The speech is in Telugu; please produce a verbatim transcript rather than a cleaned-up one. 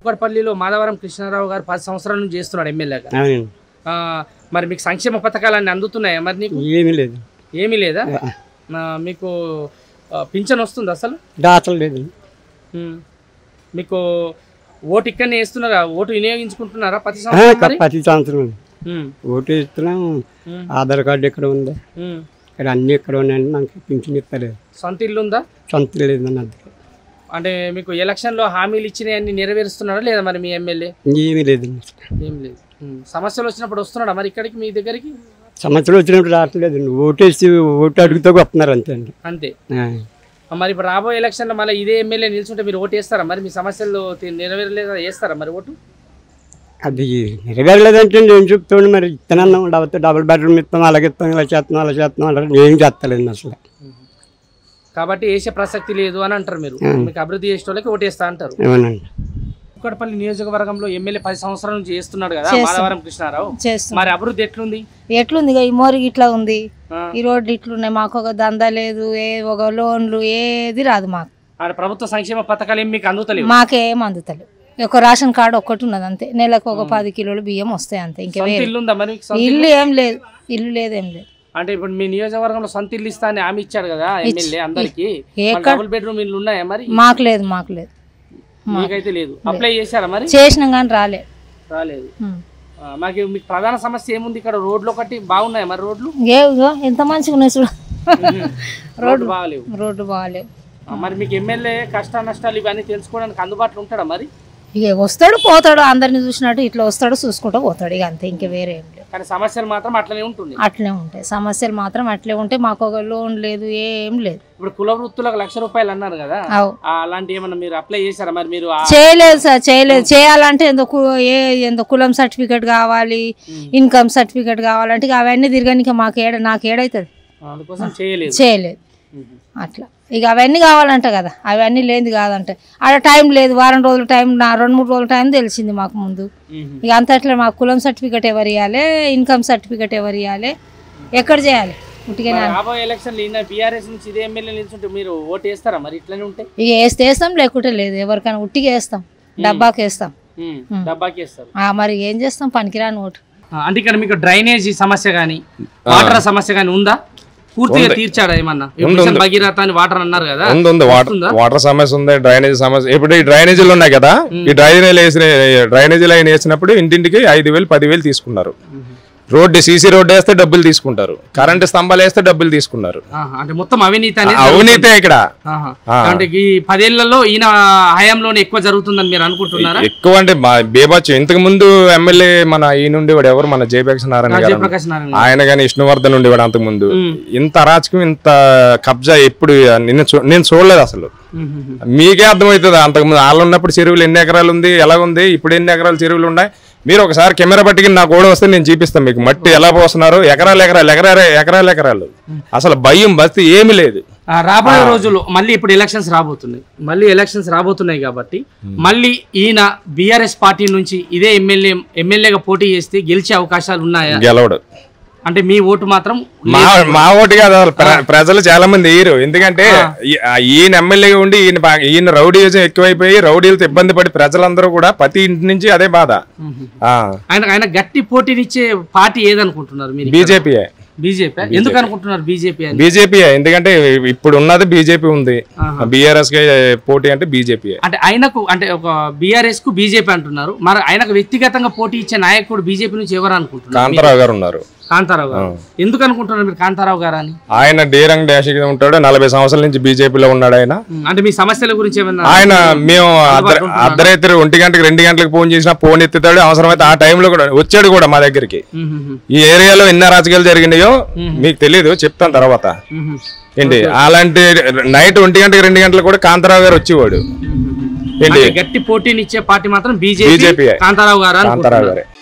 కుక్కట్పల్లిలో మాధవరం కృష్ణారావు గారు పది సంవత్సరాల నుంచి చేస్తున్నాడు ఎమ్మెల్యేగా. మరి మీకు సంక్షేమ పథకాలన్నీ అందుతున్నాయా? మరి నీకు ఏమీ లేదు. ఏమీ లేదా? మీకు పింఛన్ వస్తుంది అసలు? దాతలు లేదు. మీకు ఓటు ఇక్కడనే వేస్తున్నారా? ఓటు వినియోగించుకుంటున్నారా ప్రతి సంవత్సరం? ప్రతి సంవత్సరం ఓటు ఇస్తున్నాం. ఆధార్ కార్డు ఎక్కడ ఉంది, ఇక్కడ అన్ని ఎక్కడ ఉన్నాయండి. నాకు పింఛన్ ఇస్తలేదు. సొంత ఇల్లు ఉందా? సొంత ఇల్లు లేదండి. అందుకే అంటే మీకు ఎలక్షన్ లో హామీలు ఇచ్చినవి అన్ని నెరవేరుస్తున్నాడా లేదా మరి మీ ఎమ్మెల్యే? ఏమీ లేదు. ఏం లేదు. సమస్యలు వచ్చినప్పుడు వస్తున్నాడా మరి ఇక్కడికి మీ దగ్గరికి? సమస్యలు వచ్చినప్పుడు రావట్లేదు. ఓటేసి ఓటు అడుగుతూ వస్తున్నారు అంతే అండి. అంతే. మరి ఇప్పుడు రాబోయే ఎలక్షన్ లో మళ్ళీ ఇదే ఎమ్మెల్యే నిల్చుంటే మీరు ఓటు వేస్తారా? మరి మీ సమస్యలు నెరవేరలేదా వేస్తారా మరి ఓటు? అది నెరవేరలేదంటే నేను చెప్తాను. మరి ఇత్తనం డబ్బుతో డబుల్ బెడ్రూమ్ ఇస్తాం, అలాగే ఇస్తాం, ఇలా చేస్తున్నాం, అలా చేస్తున్నాం అంటారు. ఏం చేస్తలేదు అసలు. కాబట్టి వేసే ప్రసక్తి లేదు అని అంటారు మీరు. మీకు అభివృద్ధి చేసే వాళ్ళకి ఓటేస్తా అంటారు. కుక్కట్పల్లి నియోజకవర్గంలో ఎమ్మెల్యే పది సంవత్సరాల నుంచి చేస్తున్నాడు కదా మాధవరం కృష్ణారావు. మరి అభివృద్ధి ఎట్లుంది? ఎట్లుంది? ఈ మోరి ఇట్లా ఉంది, ఈ రోడ్లు ఇట్లున్నాయి. మాకు ఒక దందా లేదు, ఏ ఒక లోన్లు ఏది రాదు మాకు. ప్రభుత్వ సంక్షేమ పథకాలు ఏమి మీకు అందుతలేవు? మాకేం అందుతలేవు. ఒక రేషన్ కార్డు ఒక్కటి ఉన్నది అంతే. నెలకు ఒక పది కిలోలు బియ్యం వస్తాయి అంతే. ఇంకా ఇల్లు ఏం లేదు. ఇల్లు లేదు, ఏం లేదు. అంటే ఇప్పుడు మీ నియోజకవర్గంలో సొంత ఇల్లు ఇస్తా అని హామీ ఇచ్చాడు కదా ఎమ్మెల్యే అందరికి. డబుల్ బెడ్రూమ్ ఇల్లు ఉన్నాయా మరి? మాకు లేదు. మాకు లేదు. మీకైతే లేదు. అప్లై చేశారా మరి? చేసినాం కానీ రాలే రాలేదు. మాకు మీకు ప్రధాన సమస్య ఏముంది ఇక్కడ? రోడ్లు ఒకటి బాగున్నాయి మరి? రోడ్లు ఏవో ఎంత మంచిగా ఉన్నాయి చూడ. రోడ్లు బాగాలేవు. రోడ్లు బాగాలేవు. మరి మీకు ఎమ్మెల్యే కష్ట నష్టాలు ఇవన్నీ తెలుసుకోవడానికి అందుబాటులో ఉంటాడా మరి? ఇక వస్తాడు పోతాడు, అందరిని చూసినట్టు ఇట్లా వస్తాడు చూసుకుంటూ పోతాడు. ఇక అంతే, ఇంకా వేరే ఏం లేదు. కానీ సమస్యలు మాత్రం అట్లనే ఉంటుంది. అట్లే ఉంటాయి సమస్యలు మాత్రం అట్లే ఉంటాయి. మాకు ఒక లోన్ లేదు, ఏం లేదు. ఇప్పుడు కుల వృత్తులకు లక్ష రూపాయలు అన్నారు కదా, అలాంటి ఏమన్నా మీరు అప్లై చేశారా మరి? మీరు చేయలేదు సార్, చేయలేదు. చేయాలంటే ఎందుకు ఏ ఎంతో కులం సర్టిఫికేట్ కావాలి, ఇన్కమ్ సర్టిఫికేట్ కావాలంటే అవన్నీ తిరగడానికి మాకు ఏడ నాకు ఏడవుతుంది. అందుకోసం చేయలేదు. చేయలేదు అట్లా. ఇక అవన్నీ కావాలంట కదా, అవన్నీ లేనిది కాదంటే ఆడ టైం లేదు. వారం రోజుల టైం, నా రెండు మూడు రోజుల టైం తెలిసింది మాకు ముందు. ఇక అంతట్లో మాకు కులం సర్టిఫికేట్ ఎవరు ఇవ్వాలి, ఇన్కమ్ సర్టిఫికేట్ ఎవరు ఇవ్వాలి, ఎక్కడ చేయాలి? మీరు ఓటు వేస్తారా మరి? ఇట్లనే ఉంటాయి. ఇక వేస్తే వేస్తాం, లేకుంటే లేదు. ఎవరికైనా ఉట్టిగా వేస్తాం, డబ్బాకి వేస్తాం. డబ్బాకి వేస్తారు. మరి ఏం చేస్తాం, పనికిరాని ఓటు. అంటే ఇక్కడ మీకు డ్రైనేజీ సమస్య కానీ వాటర్ సమస్య కానీ ఉందా? పూర్తిగా తీర్చాడా ఏమన్నా? భగీరథ అని వాటర్ అన్నారు కదా. వాటర్ సమస్య ఉంది, డ్రైనేజ్ సమస్య. ఇప్పుడు ఈ డ్రైనేజీలు ఉన్నాయి కదా, ఈ డ్రైనేజీలు వేసిన డ్రైనేజీలు అయిన వేసినప్పుడు ఇంటింటికి ఐదు వేలు పది వేలు తీసుకున్నారు. రోడ్డు సీసీ రోడ్డు వేస్తే డబ్బులు తీసుకుంటారు, కరెంటు స్తంభాలు వేస్తే డబ్బులు తీసుకున్నారు. అంటే మొత్తం అవినీతి అవినీతే ఇక్కడ. అంటే ఈ పదేళ్లలో ఈయన హయాంలోనే ఎక్కువ జరుగుతుందని మీరు అనుకుంటున్నారా? ఎక్కువ అంటే బేబచ్చు. ఇంతకు ముందు ఎమ్మెల్యే మన ఈ నుండి వాడు ఎవరు, మన జయప్రకాష్ నారాయణ గారు, ఆయన కానీ విష్ణువర్ధన్ ఉండి వాడు అంతకు ముందు. ఇంత అరాచకం, ఇంత కబ్జా ఎప్పుడు నేను చూడలేదు అసలు. మీకే అర్థమవుతుంది. అంతకుముందు వాళ్ళు ఉన్నప్పుడు చెరువులు ఎన్ని ఎకరాలు ఉంది, ఎలా ఉంది, ఇప్పుడు ఎన్ని ఎకరాలు చెరువులు ఉన్నాయి. మీరు ఒకసారి కెమెరా పట్టుకుని నాకు కూడా వస్తే నేను చూపిస్తాను మీకు. మట్టి ఎలా పోస్తున్నారు, ఎకరాలు ఎకరాలు ఎకరాలు ఎకరాలు ఎకరాలు. అసలు భయం బస్తీ ఏమి లేదు. రాబోయే రోజుల్లో మళ్ళీ ఇప్పుడు ఎలక్షన్స్ రాబోతున్నాయి, మళ్ళీ ఎలక్షన్స్ రాబోతున్నాయి కాబట్టి మళ్ళీ ఈయన బీఆర్ఎస్ పార్టీ నుంచి ఇదే ఎమ్మెల్యే ఎమ్మెల్యేగా పోటీ చేస్తే గెలిచే అవకాశాలు ఉన్నాయా? గెలవడు. అంటే మీ ఓటు మాత్రం మా మా ఓటు కాదు. ప్రజలు చాలా మంది వేయరు. ఎందుకంటే ఈయన ఎమ్మెల్యేగా ఉండి ఈయన ఈయన రౌడీజం ఎక్కువైపోయి రౌడీలతో ఇబ్బంది పడి ప్రజలందరూ కూడా ప్రతి ఇంటి నుంచి అదే బాధ. ఆయన ఆయన గట్టి పోటీనిచ్చే పార్టీ ఏదనుకుంటున్నారు మీరు? బీజేపీ. బీజేపీ ఎందుకు అనుకుంటున్నారు? బీజేపీ బీజేపీ ఎందుకంటే ఇప్పుడు ఉన్నది బీజేపీ ఉంది. బీఆర్ఎస్ కి పోటీ అంటే బీజేపీ. అంటే ఆయనకు అంటే ఒక బీఆర్ఎస్ కు బీజేపీ అంటున్నారు, మరి ఆయనకు వ్యక్తిగతంగా పోటీ ఇచ్చే నాయకుడు బీజేపీ నుంచి ఎవరు అనుకుంటున్నారు? కాంతారావు గారు ఉన్నారు. కాంతారావు గారు ఎందుకు అనుకుంటున్నారు మీరు కాంతారావు గారు అని? ఆయన డేరంగ్ డాష్ ఉంటాడు, నలభై సంవత్సరాల నుంచి బీజేపీలో ఉన్నాడు ఆయన. అంటే మీ సమస్యల గురించి ఏమన్నా? ఆయన మేము అర్ధరాత్రి ఒంటి గంటకి రెండు గంటలకు ఫోన్ చేసినా ఫోన్ ఎత్తుతాడు. అవసరమైతే ఆ టైంలో కూడా వచ్చాడు కూడా మా దగ్గరికి. ఈ ఏరియాలో ఎన్ని రాజకీయాలు జరిగినాయో మీకు తెలియదు, చెప్తాను తర్వాత. ఏంటి అలాంటి నైట్ ఒంటి గంటకి రెండు గంటలకు కూడా కాంతారావు గారు వచ్చేవాడు. ఏంటి గట్టి పోటీనిచ్చే పార్టీ మాత్రం బీజేపీ, కాంతారావు గారు. కాంతారావు గారే.